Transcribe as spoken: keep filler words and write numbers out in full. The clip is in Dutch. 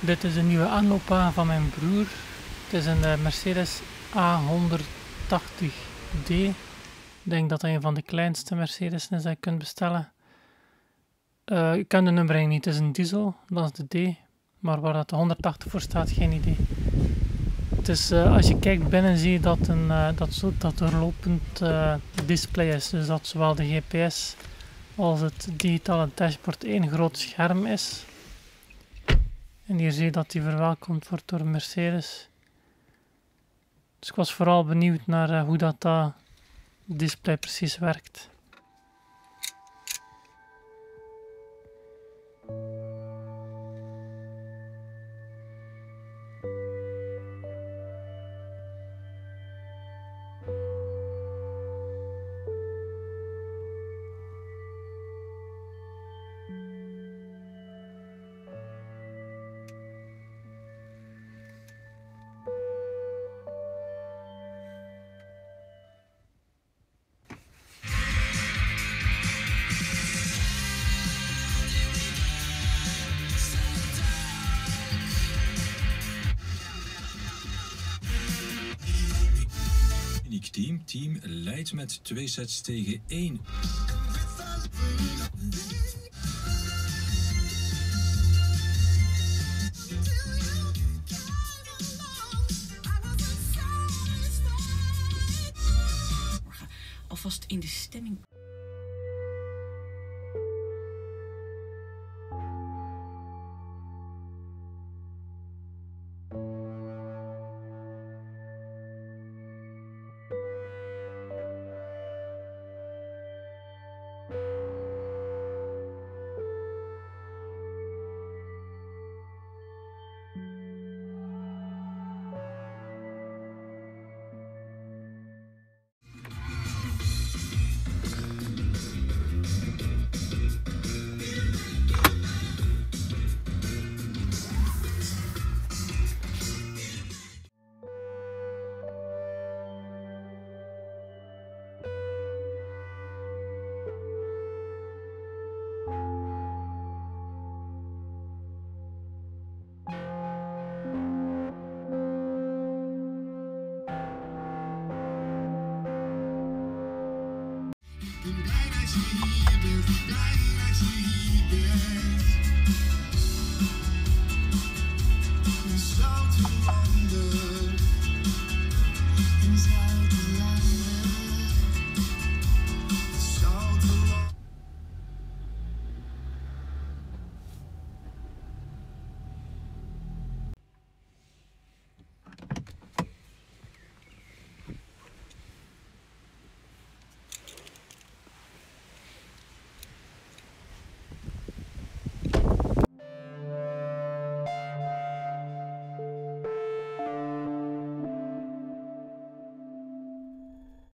Dit is de nieuwe aanloopwagen van mijn broer. Het is een uh, Mercedes A honderdtachtig D. Ik denk dat dat een van de kleinste Mercedes is dat je kunt bestellen. Uh, ik ken de nummering niet, het is een diesel, dat is de D. Maar waar dat de honderdtachtig voor staat, geen idee. Het is, uh, als je kijkt binnen zie je dat, een, uh, dat, zo, dat er lopend uh, display is. Dus dat zowel de G P S als het digitale dashboard één groot scherm is. En hier zie je dat die verwelkomd wordt door Mercedes. Dus ik was vooral benieuwd naar uh, hoe dat, dat display precies werkt. Team. Team leidt met twee sets tegen één. Alvast in de stemming.